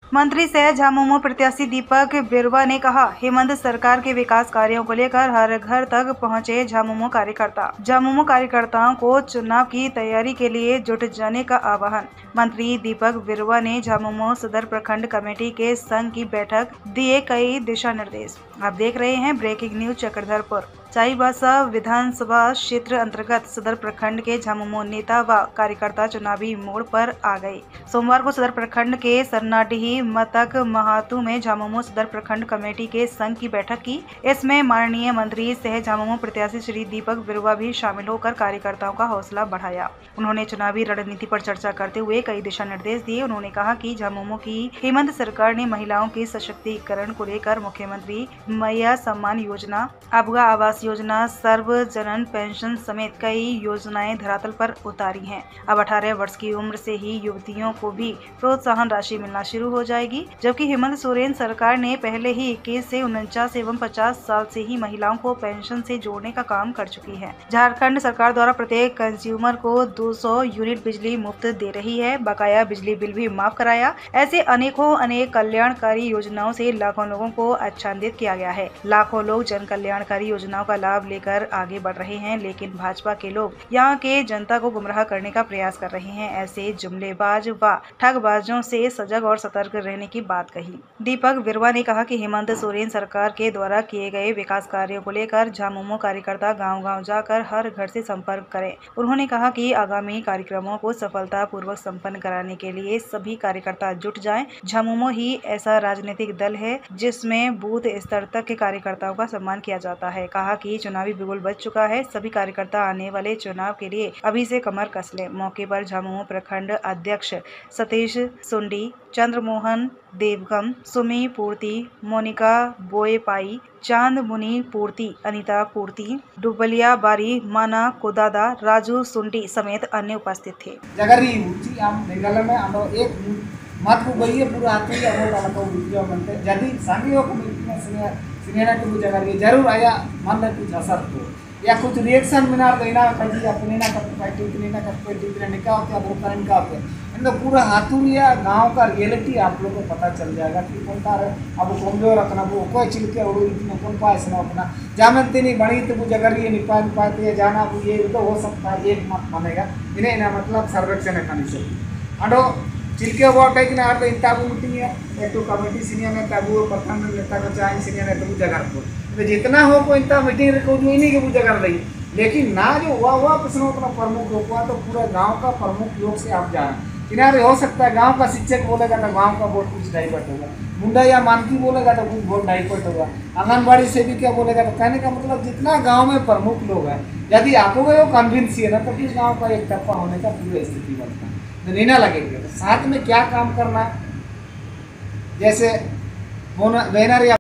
मंत्री सह झामुमो प्रत्याशी दीपक बिरुवा ने कहा, हेमंत सरकार के विकास कार्यों को लेकर हर घर तक पहुंचे झामुमो कार्यकर्ताओं को चुनाव की तैयारी के लिए जुट जाने का आह्वान। मंत्री दीपक बिरुवा ने झामुमो सदर प्रखंड कमेटी के संघ की बैठक दिए कई दिशा निर्देश। आप देख रहे हैं ब्रेकिंग न्यूज चक्रधरपुर। चाईबासा विधानसभा क्षेत्र अंतर्गत सदर प्रखंड के झामुमो नेता व कार्यकर्ता चुनावी मोड़ पर आ गए। सोमवार को सदर प्रखंड के सरनाडीह मतक महातू में झामुमो सदर प्रखंड कमेटी के संघ की बैठक की। इसमें माननीय मंत्री सह झामुमो प्रत्याशी श्री दीपक बिरुवा भी शामिल होकर कार्यकर्ताओं का हौसला बढ़ाया। उन्होंने चुनावी रणनीति पर चर्चा करते हुए कई दिशा निर्देश दिए। उन्होंने कहा कि झामुमो की हेमंत सरकार ने महिलाओं के सशक्तिकरण को लेकर मुख्यमंत्री मैया सम्मान योजना, अबुआ आवास योजना, सर्वजन पेंशन समेत कई योजनाएं धरातल पर उतारी हैं। अब 18 वर्ष की उम्र से ही युवतियों को भी प्रोत्साहन राशि मिलना शुरू हो जाएगी, जबकि हेमंत सोरेन सरकार ने पहले ही 21 से 49 एवं 50 साल से ही महिलाओं को पेंशन से जोड़ने का काम कर चुकी है। झारखंड सरकार द्वारा प्रत्येक कंज्यूमर को 200 यूनिट बिजली मुफ्त दे रही है, बकाया बिजली बिल भी माफ कराया। ऐसे अनेक कल्याणकारी योजनाओं से लाखों लोगों को आच्छादित किया गया है। लाखों लोग जन कल्याणकारी योजनाओं का लाभ लेकर आगे बढ़ रहे हैं, लेकिन भाजपा के लोग यहाँ के जनता को गुमराह करने का प्रयास कर रहे हैं। ऐसे जुमलेबाज व ठगबाजों से सजग और सतर्क रहने की बात कही। दीपक बिरुवा ने कहा कि हेमंत सोरेन सरकार के द्वारा किए गए विकास कार्यों को लेकर झामुमो कार्यकर्ता गांव-गांव जाकर हर घर से संपर्क करें। उन्होंने कहा कि आगामी कार्यक्रमों को सफलता पूर्वक संपन्न कराने के लिए सभी कार्यकर्ता जुट जाएं। झामुमो ही ऐसा राजनीतिक दल है जिसमें बूथ स्तर तक के कार्यकर्ताओं का सम्मान किया जाता है। कहा कि चुनावी बिगुल बज चुका है, सभी कार्यकर्ता आने वाले चुनाव के लिए अभी से कमर कस लें। मौके पर झामुमो प्रखंड अध्यक्ष सतीश सुंडी, चंद्रमोहन देवगम, सुमी पूर्ति, मोनिका बोएपाई, चांद मुनि पूर्ति, अनिता पूर्ति, डुबलिया बारी, माना कोदादा, राजू सुंडी समेत अन्य उपस्थित थे। मत को गई पूरा आते ही अब वाला को वीडियो बनते यदि सांगियों को सिनेना को जगह जरूर आया मन में कुछ असर हो या कुछ रिएक्शन मिनार देना कभी अपने ना करते इतने ना करते दूसरे निकाह होते अब करंट का होते इन तो पूरा हाथों या गांव का रियलिटी आप लोगों को पता चल जाएगा कि कौन सा अब कमजोर रखना वो कोई चिल के और इतने कौन पाए सुना अपना जामनती नहीं बड़ी तो वो जगह ये निपा पाते है जाना वो ये तो हो सकता है एक मत मानेगा इन्हें ना मतलब सर्वेक्षण है से अडो चिल्के वो कहीं ना आर इंताबू मीटिंग है एक तो कमेटी सीनियर ने ताबू प्रखंड नेता को चाहे सीनियर ने तो जगह को तो जितना हो को इंता मीटिंग रखो जो इन्हीं के वो जगह रही लेकिन ना जो हुआ प्रश्नों का प्रमुख लोग हुआ तो पूरा गांव का प्रमुख लोग से आप जा किनारे हो सकता है गांव का शिक्षक बोलेगा तो गांव का वोट कुछ डाइवर्ट होगा, मुंडा या मानकी बोलेगा तो कुछ वोट डाइवर्ट होगा, आंगनबाड़ी से भी क्या बोलेगा तो कहने का मतलब जितना गांव में प्रमुख लोग हैं यदि आपको वो कन्विंस है ना तो फिर गांव का एक तरफा होने का पूरी स्थिति बनता है। तो नहीं ना लगेगा तो साथ में क्या काम करना जैसे बैनर या